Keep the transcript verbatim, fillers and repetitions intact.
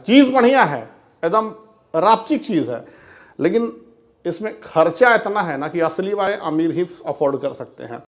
चीज़ बढ़िया है, एकदम रापचिक चीज़ है, लेकिन इसमें खर्चा इतना है ना कि असली वाले अमीर ही अफोर्ड कर सकते हैं।